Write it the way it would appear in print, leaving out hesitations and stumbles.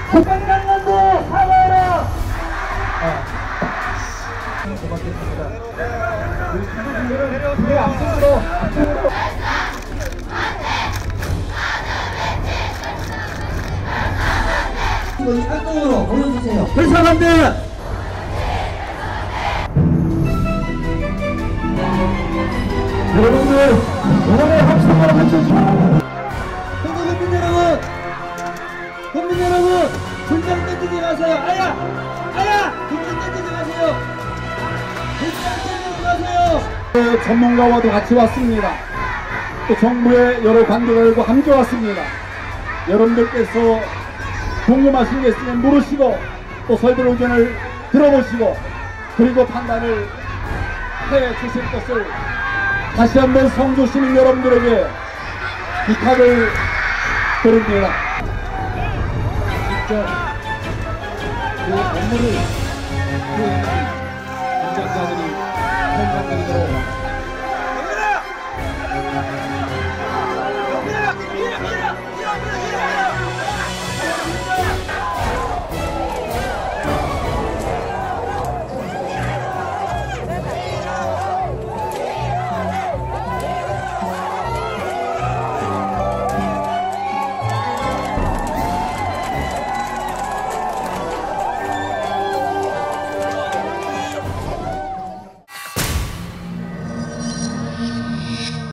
국방장관도 사과하라. 고맙겠습니다. 우리 앞쪽으로 활동으로 보여주세요. 불쌍합니다. 여러분들 오늘의 합성으로 외쳐주세요. 국민 여러분, 국민 여러분, 불장 던지지 마세요. 아야, 불장 던지지 마세요. 불장 던지지 마세요. 전문가와도 같이 왔습니다. 또 정부의 여러 관계들과 함께 왔습니다. 여러분들께서 궁금하신 게 있으면 물으시고 또 설득 의견을 들어보시고 그리고 판단을 해 주실 것을 다시 한번 성주 시민 여러분들에게 부탁을 드립니다. 직접 그 업무를 그 공작자들이 현장들로